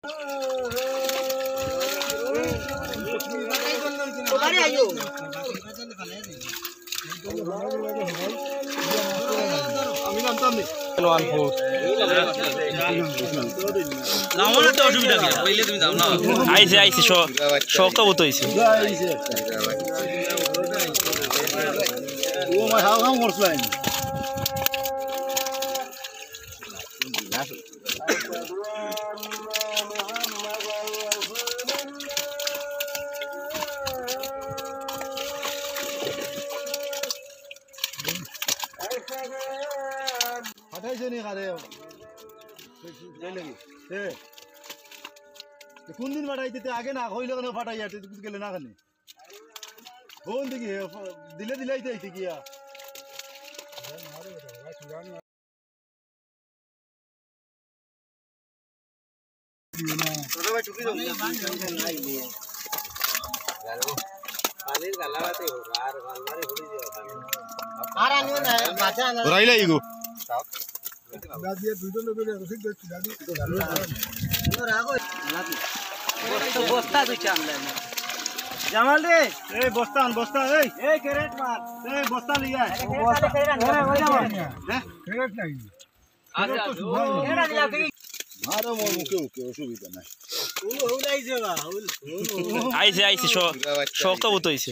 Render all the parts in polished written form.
আইছে আইছে শক্ত মতো হয়েছে কোন দিন ফাটাইতে আগে না হইলে কেন ফাটাই গেলে না খানে কোন দিকে দিলে দিলাই যাইতে গিয়া জামাল রে এই বস্তা এই ক্যারেট মার এই বস্তা লিয়া বস্তা ক্যারেট নাই মারো মুখে ওকে অসুবিধা নাই আইছে আইছে শক্ত মতো হয়েছে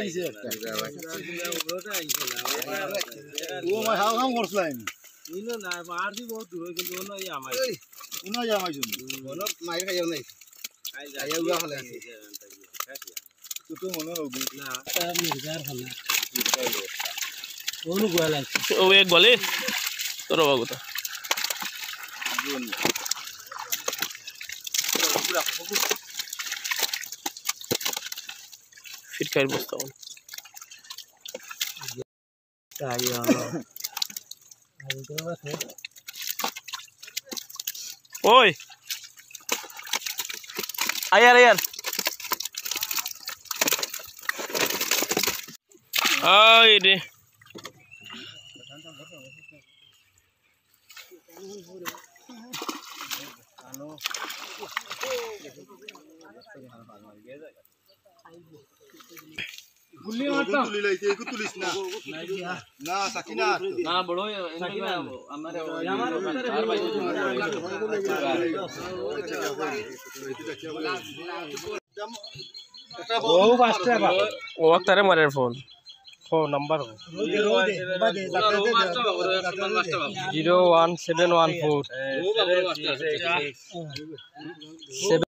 ও মাই হাও কাম করছলাম ইনো না মারদি বহুত দূর কিন্তু ওনো ই আমাই উনা জামাইছো ওনো মাইর খাইও নাই খাইয়া উয়া হলে আছে তো মনে হবি না মির্জার হলে ওনো গোয়াল আছে ও এক গলে তোর বাগুতা फिर क्या बस्ता हूँ ओए यार आए रे गुल्ली मारता तुली लाइते एक तुलिस ना ना सकीना ना बड़ो सकीना हमारे वो पास्ता बा वो वक्त अरे मरे फोन नंबर 01714